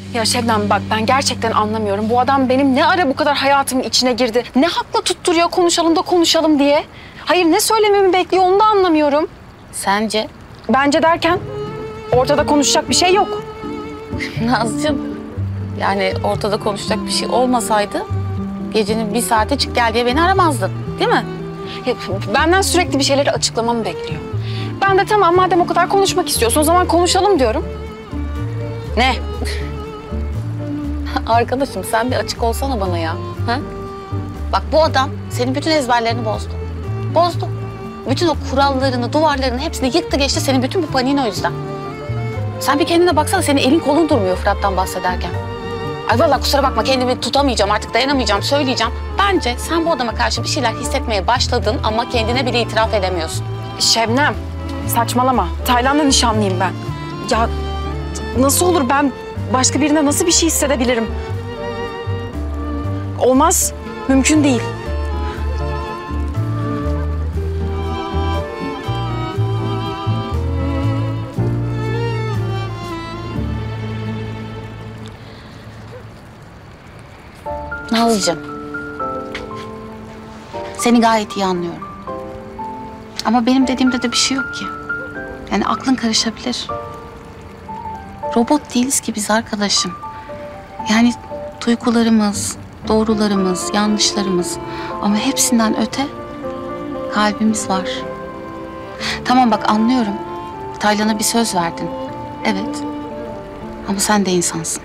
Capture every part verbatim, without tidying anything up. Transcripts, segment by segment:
Ya Şebnem bak ben gerçekten anlamıyorum. Bu adam benim ne ara bu kadar hayatımın içine girdi? Ne hakla tutturuyor konuşalım da konuşalım diye? Hayır ne söylememi bekliyor onu da anlamıyorum. Sence? Bence derken ortada konuşacak bir şey yok. Nazcığım, yani ortada konuşacak bir şey olmasaydı gecenin bir saate çık gel diye beni aramazdın, değil mi? Ya, benden sürekli bir şeyleri açıklamamı bekliyor. Ben de tamam madem o kadar konuşmak istiyorsun o zaman konuşalım diyorum. Ne? Arkadaşım sen bir açık olsana bana ya. Ha? Bak bu adam senin bütün ezberlerini bozdu. Bozdu. Bütün o kurallarını, duvarlarını hepsini yıktı geçti senin bütün bu paniğin o yüzden. Sen bir kendine baksana, senin elin kolun durmuyor Fırat'tan bahsederken. Ay vallahi kusura bakma, kendimi tutamayacağım, artık dayanamayacağım, söyleyeceğim. Bence sen bu adama karşı bir şeyler hissetmeye başladın ama kendine bile itiraf edemiyorsun. Şebnem, saçmalama. Taylan'la nişanlıyım ben. Ya nasıl olur, ben başka birine nasıl bir şey hissedebilirim? Olmaz, mümkün değil. Nazlıcığım, seni gayet iyi anlıyorum. Ama benim dediğimde de bir şey yok ki. Yani aklın karışabilir. Robot değiliz ki biz arkadaşım. Yani duygularımız, doğrularımız, yanlışlarımız ama hepsinden öte kalbimiz var. Tamam bak anlıyorum. Taylan'a bir söz verdin. Evet. Ama sen de insansın.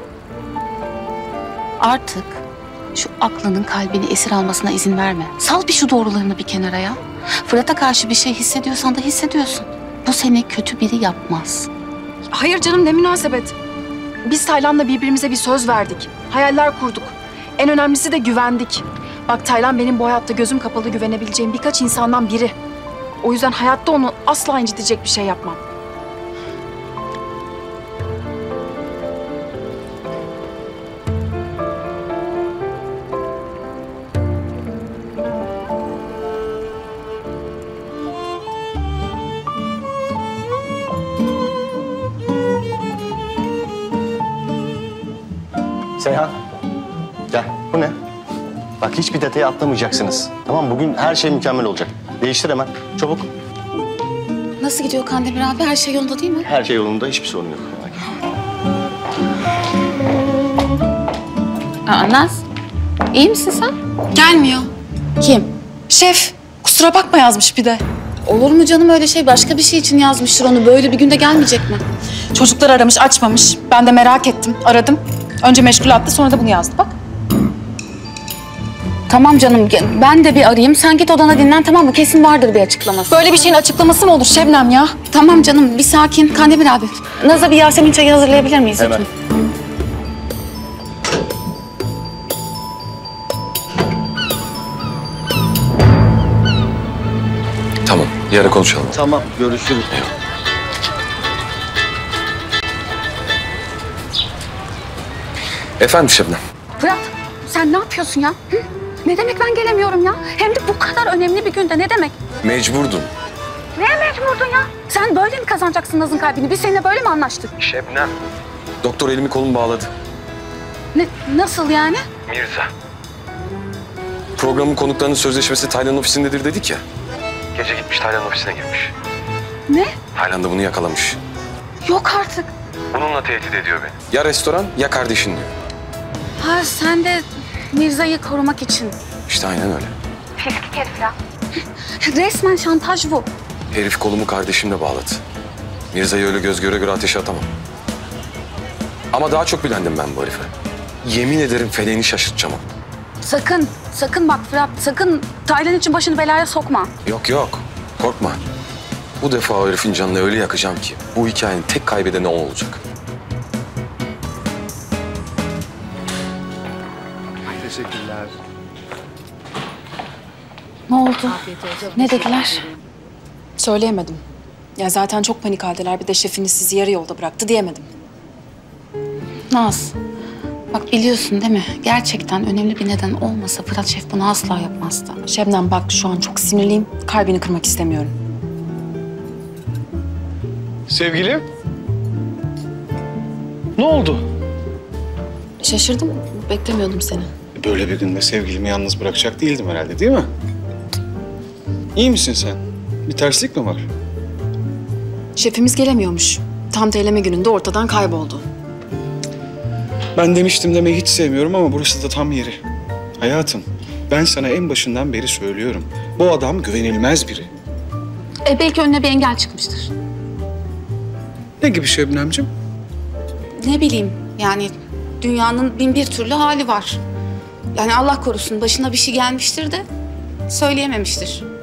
Artık şu aklının kalbini esir almasına izin verme. Sal bir şu doğrularını bir kenara ya. Fırat'a karşı bir şey hissediyorsan da hissediyorsun. Bu seni kötü biri yapmaz. Hayır canım, ne münasebet. Biz Taylan'la birbirimize bir söz verdik. Hayaller kurduk. En önemlisi de güvendik. Bak Taylan benim bu hayatta gözüm kapalı güvenebileceğim birkaç insandan biri. O yüzden hayatta onu asla incitecek bir şey yapmam. Seyhan, gel. Bu ne? Bak hiçbir detayı atlamayacaksınız. Tamam, bugün her şey mükemmel olacak. Değiştir hemen, çabuk. Nasıl gidiyor Kandemir abi? Her şey yolunda değil mi? Her şey yolunda, hiçbir sorun yok. Aa, Naz, iyi misin sen? Gelmiyor. Kim? Şef, kusura bakma yazmış bir de. Olur mu canım öyle şey? Başka bir şey için yazmıştır onu. Böyle bir günde gelmeyecek mi? Çocuklar aramış, açmamış. Ben de merak ettim, aradım. Önce meşgul attı, sonra da bunu yazdı bak. Tamam canım, ben de bir arayayım. Sen git odana dinlen, tamam mı? Kesin vardır bir açıklaması. Böyle bir şeyin açıklaması mı olur Şebnem ya? Tamam canım, bir sakin. Kandemir abi, Naz'a bir Yasemin çayı hazırlayabilir miyiz? Hemen. Lütfen? Tamam, yarın konuşalım. Tamam, görüşürüz. Efendim Şebnem? Fırat, sen ne yapıyorsun ya? Hı? Ne demek ben gelemiyorum ya? Hem de bu kadar önemli bir günde, ne demek? Mecburdum. Neye mecburdun ya? Sen böyle mi kazanacaksın Naz'ın kalbini? Biz seninle böyle mi anlaştık? Şebnem. Doktor elimi kolumu bağladı. Ne, nasıl yani? Mirza. Programın konuklarının sözleşmesi Taylan ofisindedir dedik ya. Gece gitmiş Taylan ofisine girmiş. Ne? Taylan da bunu yakalamış. Yok artık. Bununla tehdit ediyor beni. Ya restoran ya kardeşin diyor. Ha sen de Mirza'yı korumak için. İşte aynen öyle. Fiskik herif ya. Resmen şantaj bu. Herif kolumu kardeşimle bağladı. Mirza'yı öyle göz göre göre ateşe atamam. Ama daha çok bilendim ben bu herife. Yemin ederim feleğini şaşırtacağım onu. Sakın, sakın bak Fırat, sakın Taylan için başını belaya sokma. Yok yok, korkma. Bu defa o herifin canını öyle yakacağım ki bu hikayenin tek kaybedeni o olacak. Teşekkürler. Ne oldu? Ne dediler? Söyleyemedim. Ya zaten çok panik haldeler. Bir de şefiniz sizi yarı yolda bıraktı diyemedim. Naz, bak biliyorsun değil mi? Gerçekten önemli bir neden olmasa Fırat Şef bunu asla yapmazdı. Şebnem bak şu an çok sinirliyim. Kalbini kırmak istemiyorum. Sevgilim? Ne oldu? Şaşırdım. Beklemiyordum seni. Böyle bir günde sevgilimi yalnız bırakacak değildim herhalde, değil mi? İyi misin sen? Bir terslik mi var? Şefimiz gelemiyormuş. Tam teyleme gününde ortadan kayboldu. Ben demiştim demeyi hiç sevmiyorum ama burası da tam yeri. Hayatım, ben sana en başından beri söylüyorum. Bu adam güvenilmez biri. E belki önüne bir engel çıkmıştır. Ne gibi Şebnemciğim? Ne bileyim yani dünyanın bin bir türlü hali var. Yani Allah korusun başına bir şey gelmiştir de söyleyememiştir.